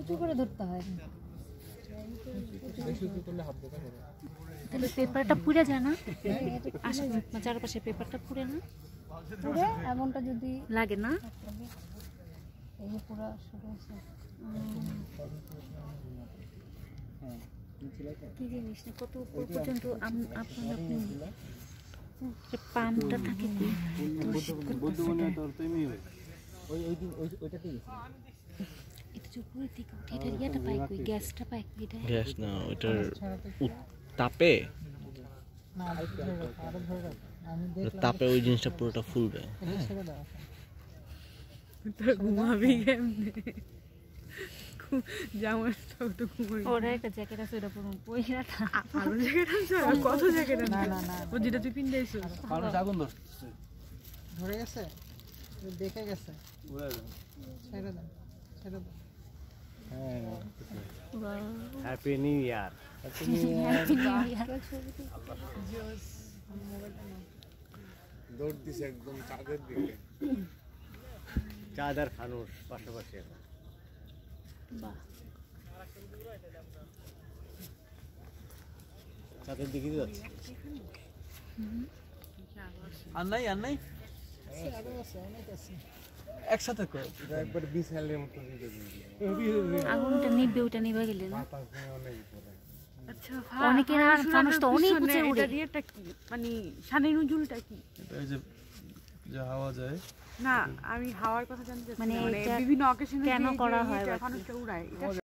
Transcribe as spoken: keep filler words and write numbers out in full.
একটু করে ধরতে হয় তাহলে পেপারটা পুড়ে যায় না? চারপাশে পেপারটা পুড়ে না? পুড়ে এমনটা যদি লাগে না? এই যে পুরো শুরু হয়েছে কি জিনিস না কত উপর পর্যন্ত আপনার আপনি পাম্পটা থাকে কি গ্যাস না ওইটার তাপে তাপে ওই জিনিসটা পুরোটা ফুলবে। ঘুমাবি কেমনে? ওরা একটা জ্যাকেট আছে ওটা পুরো পয়সা ভালো জ্যাকেট আছে কত জ্যাকেট আছে? না না না ও যেটা তুই পিন্দাইছিস ভালো আগুন ধরছে ধরে গেছে দেখে গেছে ছেড়ে দাও ছেড়ে দাও। Happy new year. Happy new year দৌড় দিছে একদম চাঁদের দিকে। চাঁদ আর ফানুস পাশাপাশি। বাহ চাঁদের দিকে যাচ্ছে। আর নাই আর নাই একসাথে কর একবার বিশালের মতো দিতে দিবি। আগুনটা নিভবে ওটা নিভে গেলে না? বাতাস নিয়ে অনেক উপরে। আচ্ছা অনেকের আর মানুষ তো অনেক উঁচে উড়ে। এটা কি মানে শানের নজুলটা কি? এটা এই যে যে হাওয়া যায় না আমি হাওয়ার কথা জানতে চাচ্ছি মানে মানে এটা বিভিন্ন অকেশনে কেন করা হয় মানুষকে উড়ায় এটা